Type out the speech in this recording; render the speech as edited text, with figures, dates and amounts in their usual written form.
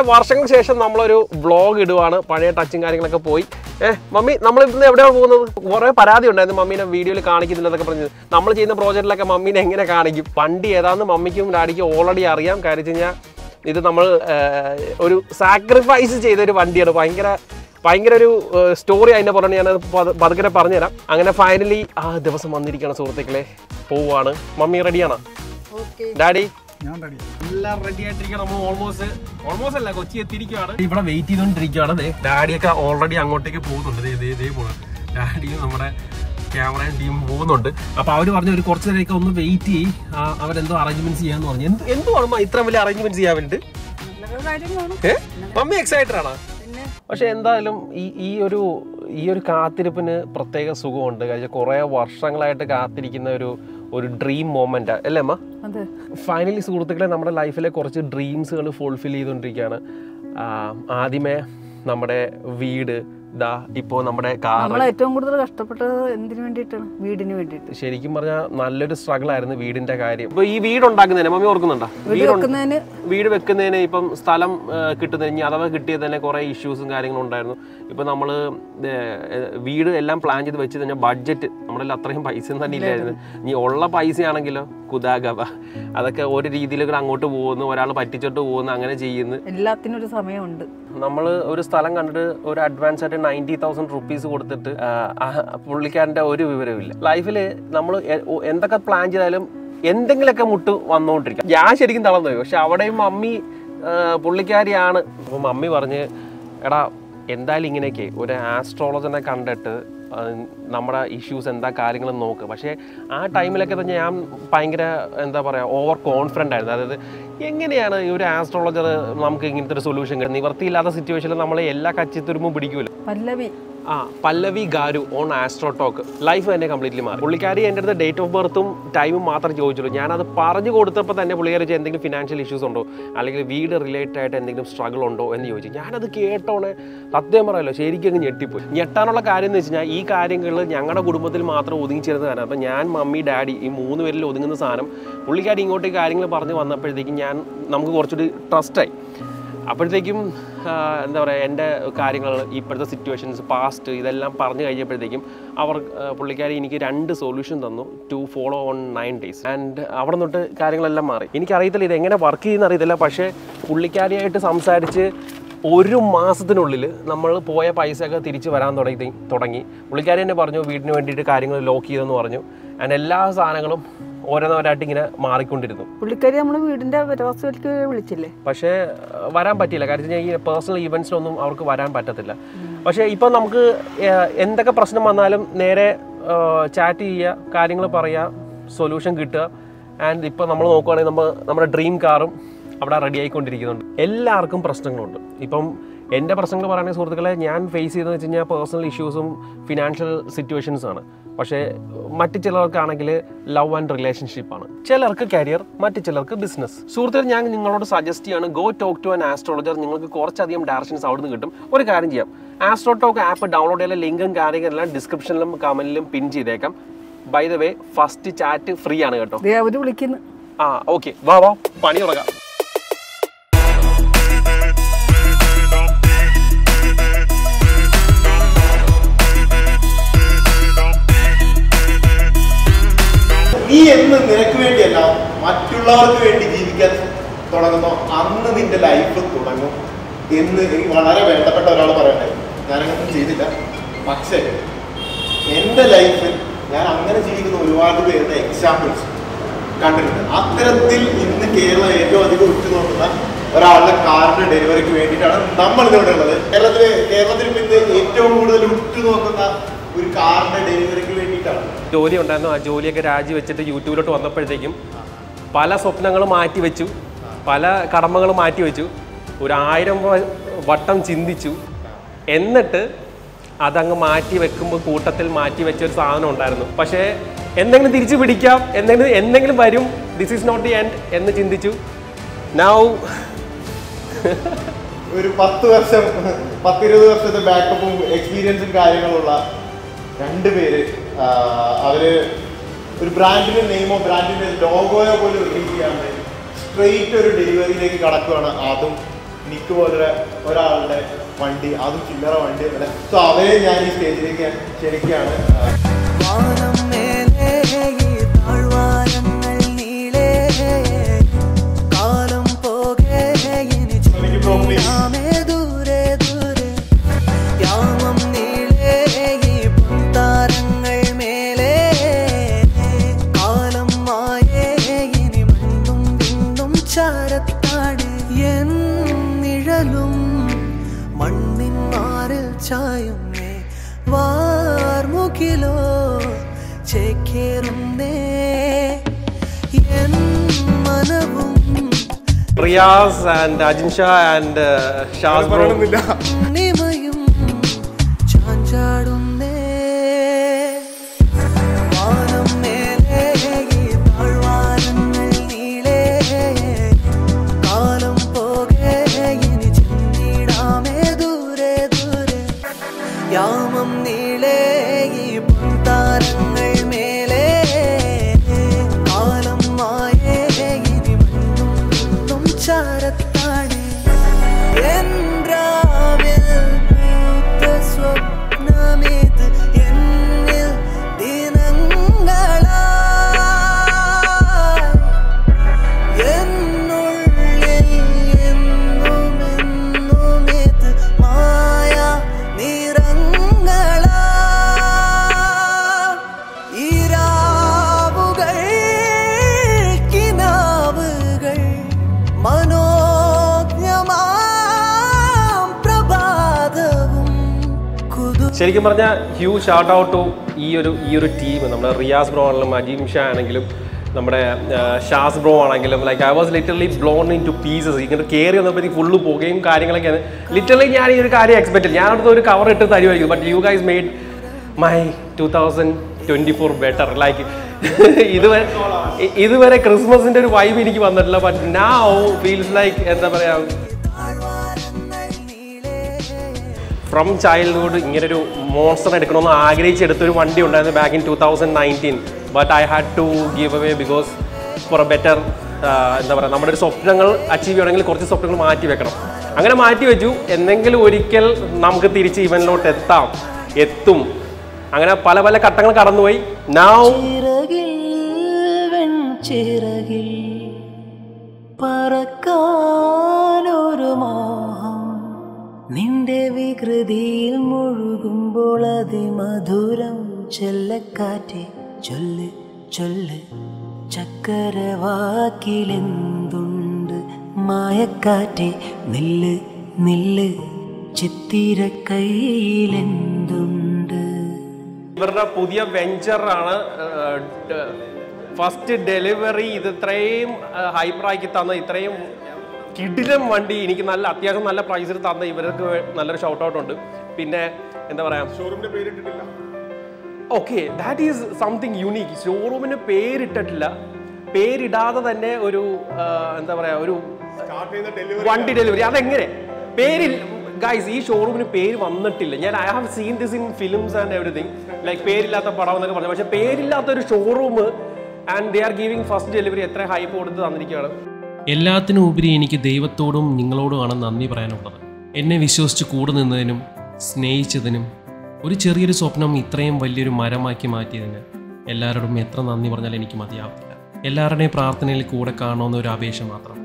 വർഷങ്ങൾക്ക് ശേഷം നമ്മളൊരു വ്ളോഗ് ഇടുവാണ്. പഴയ ടച്ചും കാര്യങ്ങളൊക്കെ പോയി. മമ്മി നമ്മൾ ഇന്ന് എവിടെയാണ് പോകുന്നത്? കുറേ പരാതി ഉണ്ടായിരുന്നു മമ്മീനെ വീഡിയോയിൽ കാണിക്കുന്നില്ലെന്നൊക്കെ പറഞ്ഞത്. നമ്മൾ ചെയ്യുന്ന പ്രോജക്റ്റിലൊക്കെ മമ്മീനെ എങ്ങനെ കാണിക്കും? വണ്ടി ഏതാണെന്ന് മമ്മിക്കും ഡാഡിക്കും ഓൾറെഡി അറിയാം. കാര്യം വെച്ച് കഴിഞ്ഞാൽ ഇത് നമ്മൾ ഒരു സാക്രിഫൈസ് ചെയ്തൊരു വണ്ടിയാണ്. ഭയങ്കര ഒരു സ്റ്റോറി അതിൻ്റെ പുറമെ ഞാനത് പതുക്കെ പറഞ്ഞുതരാം. അങ്ങനെ ഫൈനലി ആ ദിവസം വന്നിരിക്കുകയാണ് സുഹൃത്തുക്കളെ. പോവാണ്. മമ്മി റെഡിയാണോ? ഡാഡി എല്ലാം റെഡി ആയിട്ടിരിക്കണം. നമ്മൾ ഓൾമോസ്റ്റ് അല്ല, കൊച്ചി എത്തിയിരിക്കുകയാണ്. ഇവിടെ വെയിറ്റ് ചെയ്തുകൊണ്ടിരിക്കുകയാണ്. ഡാഡിയൊക്കെ ഓൾറെഡി അങ്ങോട്ടേക്ക് പോകുന്നുണ്ട്. ഡാഡിയും നമ്മുടെ ക്യാമറ ടീം പോകുന്നുണ്ട്. അപ്പൊ അവര് പറഞ്ഞു ഒരു കുറച്ച് നേരമൊക്കെ ഒന്ന് വെയിറ്റ് ചെയ്യും, അവരെന്തോ അറേഞ്ച്മെന്റ്സ് ചെയ്യാന്ന് പറഞ്ഞു. എന്തുവാണ് ഇത്ര വലിയ അറേഞ്ച്മെന്റ് ചെയ്യാൻ വേണ്ടിട്ട്? മമ്മി എക്സൈറ്റഡ് ആണോ? പക്ഷെ എന്തായാലും ഈ ഒരു കാത്തിരിപ്പിന് പ്രത്യേക സുഖമുണ്ട്. കാരണം കുറെ വർഷങ്ങളായിട്ട് കാത്തിരിക്കുന്ന ഒരു ഡ്രീം മൊമെന്റ് അല്ലേ അമ്മ? ഫൈനലി സുഹൃത്തുക്കളെ, നമ്മുടെ ലൈഫിലെ കുറച്ച് ഡ്രീംസുകൾ ഫുൾഫിൽ ചെയ്തുകൊണ്ടിരിക്കുകയാണ്. ആദ്യമേ നമ്മുടെ വീട്, ഇപ്പോ നമ്മുടെ കാർ. ഏറ്റവും കൂടുതൽ കഷ്ടപ്പെട്ടത് എന്തിനു വേണ്ടിയിട്ടാണ്? വീടിന് വേണ്ടിയിട്ട്. ശരിക്കും പറഞ്ഞാൽ നല്ലൊരു സ്ട്രഗിൾ ആയിരുന്നു വീടിന്റെ കാര്യം. ഇപ്പൊ ഈ വീട് ഉണ്ടാക്കുന്നതിന് മമ്മി ഓർക്കുന്നുണ്ടോ? വീട് വെക്കുന്നതിന് ഇപ്പം സ്ഥലം കിട്ടുന്നതിന് അഥവാ കിട്ടിയത് തന്നെ കുറെ ഇഷ്യൂസും കാര്യങ്ങളും ഉണ്ടായിരുന്നു. ഇപ്പൊ നമ്മള് വീട് എല്ലാം പ്ലാൻ ചെയ്ത് വെച്ച് കഴിഞ്ഞാൽ ബഡ്ജറ്റ് നമ്മുടെ അത്രയും പൈസ തന്നെ ഇല്ലായിരുന്നു. ഇനി ഉള്ള പൈസയാണെങ്കിലോ കുതാഗവ, അതൊക്കെ ഒരു രീതിയിലൂടെ അങ്ങോട്ട് പോകുന്നു, ഒരാൾ പറ്റിച്ചോട്ട് പോകുന്നു, അങ്ങനെ ചെയ്യുന്നു. എല്ലാത്തിനും ഒരു സമയമുണ്ട്. നമ്മൾ ഒരു സ്ഥലം കണ്ടിട്ട് ഒരു അഡ്വാൻസ് ആയിട്ട് 90,000 റുപ്പീസ് കൊടുത്തിട്ട് പുള്ളിക്കാരൻ്റെ ഒരു വിവരമില്ല. ലൈഫിൽ നമ്മൾ എന്തൊക്കെ പ്ലാൻ ചെയ്താലും എന്തെങ്കിലുമൊക്കെ മുട്ട് വന്നുകൊണ്ടിരിക്കും. ഞാൻ ശരിക്കും തളർന്നു പോയി. പക്ഷെ അവിടെയും മമ്മി പുള്ളിക്കാരിയാണ്. അപ്പോൾ മമ്മി പറഞ്ഞ്, എടാ എന്തായാലും ഇങ്ങനെയൊക്കെ ഒരു ആസ്ട്രോളജറിനെ കണ്ടിട്ട് നമ്മുടെ ഇഷ്യൂസ് എന്താ കാര്യങ്ങളും നോക്ക്. പക്ഷേ ആ ടൈമിലൊക്കെ തന്നെ ഞാൻ ഭയങ്കര എന്താ പറയുക ഓവർ കോൺഫിഡൻ്റ് ആയിരുന്നു. അതായത് എങ്ങനെയാണ് ഈ ഒരു ആസ്ട്രോളജർ നമുക്ക് ഇങ്ങനത്തെ ഒരു സൊല്യൂഷൻ കിട്ടും? നിവർത്തിയില്ലാത്ത സിറ്റുവേഷനിൽ നമ്മളെ എല്ലാ കച്ചിത്തുരുമ്പും പിടിക്കുമല്ലോ. Pallavi garu on astro talk. Life തന്നെ കംപ്ലീറ്റ്ലി മാറി. പുള്ളിക്കാരി എൻ്റെ അടുത്ത് ഡേറ്റ് ഓഫ് ബർത്തും ടൈമും മാത്രം ചോദിച്ചുള്ളൂ. ഞാനത് പറഞ്ഞു കൊടുത്തപ്പോൾ തന്നെ പുള്ളിക്കാരി എന്തെങ്കിലും ഫിനാൻഷ്യൽ ഇഷ്യൂസ് ഉണ്ടോ, അല്ലെങ്കിൽ വീട് റിലേറ്റഡ് ആയിട്ട് എന്തെങ്കിലും സ്ട്രഗിൾ ഉണ്ടോ എന്ന് ചോദിച്ചു. ഞാനത് കേട്ടോണേ സത്യം പറയല്ലോ ശരിക്കും അങ്ങ് ഞെട്ടിപ്പോയി. ഞെട്ടാനുള്ള കാര്യം എന്ന് വെച്ച് കഴിഞ്ഞാൽ ഈ കാര്യങ്ങൾ ഞങ്ങളുടെ കുടുംബത്തിൽ മാത്രം ഒതുങ്ങിച്ചേരുന്ന സാധനം. അപ്പം ഞാൻ, മമ്മി, ഡാഡി ഈ 3 പേരിൽ ഒതുങ്ങുന്ന സാധനം പുള്ളിക്കാരി ഇങ്ങോട്ടേക്ക് കാര്യങ്ങൾ പറഞ്ഞ് വന്നപ്പോഴത്തേക്കും നമുക്ക് കുറച്ചുകൂടി ട്രസ്റ്റായി. അപ്പോഴത്തേക്കും എന്താ പറയുക, എൻ്റെ കാര്യങ്ങൾ ഇപ്പോഴത്തെ സിറ്റുവേഷൻസ് പാസ്റ്റ് ഇതെല്ലാം പറഞ്ഞു കഴിഞ്ഞപ്പോഴത്തേക്കും പുള്ളിക്കാരി എനിക്ക് 2 സൊല്യൂഷൻ തന്നു to follow on 9 days. And അവിടെ നിന്നിട്ട് കാര്യങ്ങളെല്ലാം മാറി. എനിക്കറിയത്തില്ല ഇതെങ്ങനെ വർക്ക് ചെയ്യുന്ന അറിയത്തില്ല. പക്ഷേ പുള്ളിക്കാരിയായിട്ട് സംസാരിച്ച് 1 മാസത്തിനുള്ളിൽ നമ്മൾ പോയ പൈസയൊക്കെ തിരിച്ച് വരാൻ തുടങ്ങി. പുള്ളിക്കാരി തന്നെ പറഞ്ഞു വീടിന് വേണ്ടിയിട്ട് കാര്യങ്ങൾ ലോക്ക് ചെയ്തെന്ന് പറഞ്ഞു. ആൻഡ് എല്ലാ സാധനങ്ങളും ഓരോന്നോരായിട്ട് ഇങ്ങനെ മാറിക്കൊണ്ടിരുന്നു. പുള്ളിക്കാരി നമ്മുടെ വീടിന്റെ പരവാസത്തിലേക്ക് വിളിച്ചില്ലേ? പക്ഷേ വരാൻ പറ്റിയില്ല. കാര്യം ഈ പേഴ്സണൽ ഈവൻസിനൊന്നും അവർക്ക് വരാൻ പറ്റത്തില്ല. പക്ഷേ ഇപ്പം നമുക്ക് എന്തൊക്കെ പ്രശ്നം വന്നാലും നേരെ ചാറ്റ് ചെയ്യുക, കാര്യങ്ങൾ പറയുക, സൊല്യൂഷൻ കിട്ടുക. ആൻഡ് ഇപ്പം നമ്മൾ നോക്കുകയാണെങ്കിൽ നമ്മുടെ ഡ്രീം കാറും അവിടെ റെഡി ആയിക്കൊണ്ടിരിക്കുന്നുണ്ട്. എല്ലാവർക്കും പ്രശ്നങ്ങളുണ്ട്. ഇപ്പം എൻ്റെ പ്രശ്നങ്ങൾ പറയുന്ന സുഹൃത്തുക്കളെ ഞാൻ ഫേസ് ചെയ്തതെന്ന് വെച്ച് കഴിഞ്ഞാൽ പേഴ്സണൽ ഇഷ്യൂസും ഫിനാൻഷ്യൽ സിറ്റുവേഷൻസാണ്. പക്ഷേ മറ്റു ചിലർക്കാണെങ്കിൽ ലവ് ആൻഡ് റിലേഷൻഷിപ്പാണ്. ചിലർക്ക് കരിയർ, മറ്റു ചിലർക്ക് ബിസിനസ്. സുഹൃത്തുക്കൾ, ഞാൻ നിങ്ങളോട് സജസ്റ്റ് ചെയ്യാണ്, go talk to an astrologer. നിങ്ങൾക്ക് കുറച്ചധികം ഡയറക്ഷൻസ് അവിടെ നിന്ന് കിട്ടും. ഒരു കാര്യം ചെയ്യാം, ആസ്ട്രോ ടോക്ക് ആപ്പ് ഡൗൺലോഡ് ചെയ്യാൻ ലിങ്കും കാര്യങ്ങളെല്ലാം ഡിസ്ക്രിപ്ഷനിലും കമന്റിലും പിൻ ചെയ്തേക്കാം. By the way, first chat free ആണ് കേട്ടോ. വിളിക്കുന്നു. ഓക്കെ, വാ പണി തുടങ്ങാം. നീ എന്ന് നിനക്ക് വേണ്ടിയല്ല മറ്റുള്ളവർക്ക് വേണ്ടി ജീവിക്കാൻ തുടങ്ങുന്നോ അന്ന് നിന്റെ ലൈഫ് തുടങ്ങും എന്ന് എനിക്ക് വളരെ വേണ്ടപ്പെട്ട ഒരാൾ പറയണ്ടേ. ഞാനങ്ങനെ ചെയ്തില്ല. പക്ഷേ എൻ്റെ ലൈഫിൽ ഞാൻ അങ്ങനെ ജീവിക്കുന്ന ഒരുപാട് പേരുടെ എക്സാമ്പിൾസ് കണ്ടിട്ടുണ്ട്. അത്തരത്തിൽ ഇന്ന് കേരളം ഏറ്റവും അധികം ഉറ്റുനോക്കുന്ന ഒരാളുടെ കാറിന്റെ ഡെലിവറിക്ക് വേണ്ടിയിട്ടാണ് നമ്മൾ ഇവിടെ ഉള്ളത്. കേരളത്തിൽ ഇന്ന് ഏറ്റവും കൂടുതൽ ഉറ്റുനോക്കുന്ന ഒരു കാറിന്റെ ഡെലിവറിക്ക് വേണ്ടിയിട്ടാണ്. ജോലി ഉണ്ടായിരുന്നു. ആ ജോലിയൊക്കെ രാജിവെച്ചിട്ട് യൂട്യൂബിലോട്ട് വന്നപ്പോഴത്തേക്കും പല സ്വപ്നങ്ങളും മാറ്റിവെച്ചു, പല കടമകളും മാറ്റിവെച്ചു, 1000 വട്ടം ചിന്തിച്ചു. എന്നിട്ട് അതങ്ങ് മാറ്റി വെക്കുമ്പോൾ കൂട്ടത്തിൽ മാറ്റി വെച്ചൊരു സാധനം ഉണ്ടായിരുന്നു. പക്ഷേ എന്തെങ്കിലും തിരിച്ചു പിടിക്കാം, എന്തെങ്കിലും വരും, this is not the end എന്ന് ചിന്തിച്ചു. നൗ ഒരു 10-20 വർഷത്തെ ബാക്കപ്പും എക്സ്പീരിയൻസും കാര്യങ്ങളുള്ള 2 പേര് അവര് ഒരു ബ്രാൻഡിന്റെ നെയിമോ ബ്രാൻഡിന്റെ ലോഗോയോ പോലും റിലീസ് ചെയ്യാണ്ട് സ്ട്രെയിറ്റ് ഒരു ഡെലിവറിയിലേക്ക് കടക്കുകയാണ്. അതും നിക്ക് പോലെ ഒരാളുടെ വണ്ടി, അതും ചില്ലറ വണ്ടി. സോ അവരെ ഞാൻ ഈ സ്റ്റേജിലേക്ക് ക്ഷണിക്കുകയാണ്. Riyaz and Ajin Shah and Shaz bro. ശരിക്കും പറഞ്ഞാൽ ഹ്യൂജ് ഷൗട്ട് ഔട്ട് ടു ഈ ഒരു ടീം. നമ്മുടെ റിയാസ് ബ്രോ ആണെങ്കിലും അജീം ഷാ ആണെങ്കിലും നമ്മുടെ ഷാസ് ബ്രോ ആണെങ്കിലും like I was literally blown in to pieces. ഇങ്ങനെ കയറി വന്നപ്പോഴത്തേക്ക് ഫുള്ള് പോകുകയും കാര്യങ്ങളൊക്കെയാണ്. ലിറ്ററലി ഞാൻ ഈ ഒരു കാര്യം എക്സ്പെക്ട് ചെയ്തു. ഞാനടുത്ത് ഒരു കവർ ഇട്ട് തരുമായിരിക്കും. But you guys made my 2024 better. Like ഇതുവരെ ക്രിസ്മസിൻ്റെ ഒരു വൈബ് എനിക്ക് വന്നിട്ടില്ല. ബട്ട് നൗ ഫീൽസ് ലൈക്ക് എന്താ പറയുക, ഫ്രം ചൈൽഡ്ഹുഡ് ഇങ്ങനൊരു മോൺസ്റ്റർ എടുക്കണമെന്ന് ആഗ്രഹിച്ചെടുത്തൊരു വണ്ടി ഉണ്ടായിരുന്നു back in 2019. But I had to give away because for a better എന്താ പറയുക, നമ്മുടെ ഒരു സ്വപ്നങ്ങൾ അച്ചീവ് ചെയ്യണമെങ്കിൽ കുറച്ച് സ്വപ്നങ്ങൾ മാറ്റി വെക്കണം. അങ്ങനെ മാറ്റി വെച്ചു. എന്തെങ്കിലും ഒരിക്കൽ നമുക്ക് തിരിച്ച് ഇവനിലോട്ട് എത്തും. അങ്ങനെ പല പല ഘട്ടങ്ങൾ കടന്നുപോയി. നൗ നിന്റെ വികൃതിയിൽ മുഴുകുമ്പോൾ അതിമധുരം ചെല്ലക്കാറ്റെ ചൊല്ല് ചൊല്ല്, ചക്കരവാക്കിലെന്തുണ്ട് മായക്കാറ്റെ നില്ല് നില്ല്, ചിത്തിര കയ്യിലെന്തുണ്ട്. ഇവരുടെ പുതിയ വെഞ്ചറാണ് ഫസ്റ്റ് ഡെലിവറി. ഇത് ഇത്രയും ഹൈപ്പറാക്കി തന്ന, ഇത്രയും കിടിലം വണ്ടി എനിക്ക് അത്യാവശ്യം നല്ല പ്രൈസിൽ തന്ന ഇവർക്ക് നല്ലൊരു ഷൗട്ട് ഔട്ട് ഉണ്ട്. പിന്നെ എന്താ പറയാ, ഷോറൂമിന്റെ പേരിട്ടിട്ടില്ല. Okay, that is something unique. ഷോറൂമിന് പേരിട്ടിട്ടില്ല. പേരിടാതെ തന്നെ ഒരു എന്താ പറയാ, ഒരു വണ്ടി ഡെലിവറി. അതെങ്ങനെ പേരിൽ ഗൈസ്, ഈ ഷോറൂമിന് പേര് വന്നിട്ടില്ല. ഞാൻ I have seen this in films and everything, like പേരില്ലാത്ത പടം എന്നൊക്കെ പറഞ്ഞു. പക്ഷെ പേരില്ലാത്ത ഒരു showroom and they are giving first delivery എത്ര ഹൈപ്പ് കൊടുത്ത് തന്നിരിക്കുകയാണ്. എല്ലാത്തിനും ഉപരി എനിക്ക് ദൈവത്തോടും നിങ്ങളോടുമാണ് നന്ദി പറയാനുള്ളത്. എന്നെ വിശ്വസിച്ച് കൂടെ നിന്നതിനും സ്നേഹിച്ചതിനും ഒരു ചെറിയൊരു സ്വപ്നം ഇത്രയും വലിയൊരു മരമാക്കി മാറ്റിയതിന് എല്ലാവരോടും എത്ര നന്ദി പറഞ്ഞാലും എനിക്ക് മതിയാവത്തില്ല. എല്ലാവരുടെയും പ്രാർത്ഥനയിൽ കൂടെ കാണണമെന്ന ഒരു അപേക്ഷ മാത്രം.